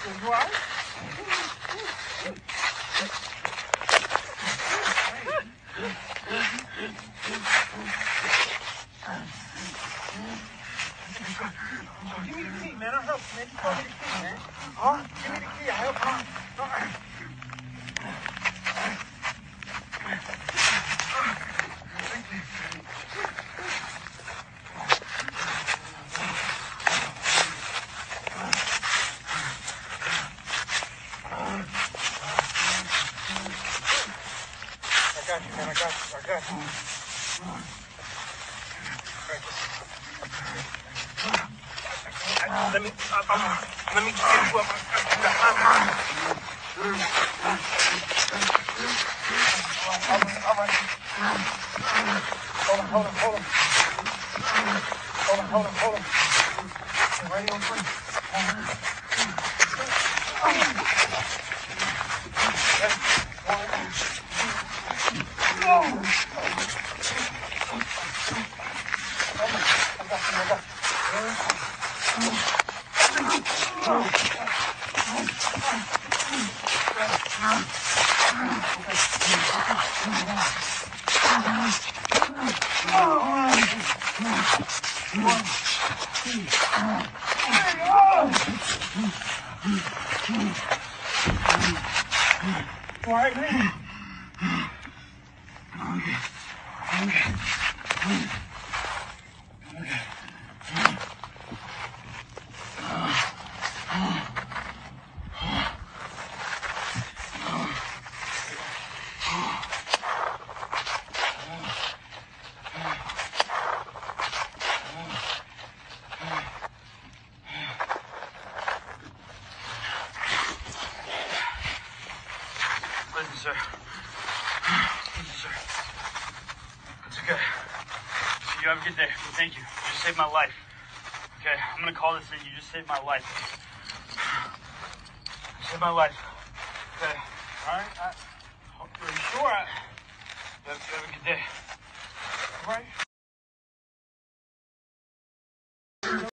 You alright? Give me the key, man. I'll help you, man. You call me the key, man. Huh? Give me the key. I'll help you. I got you, man. I got you. I got you. Let me get you up. All right. Hold on. Right on free. All right, man. Okay. Listen, sir. It's okay. So you have a good day. Thank you. You just saved my life. Okay, I'm gonna call this in. You just saved my life. You saved my life. Okay. All right.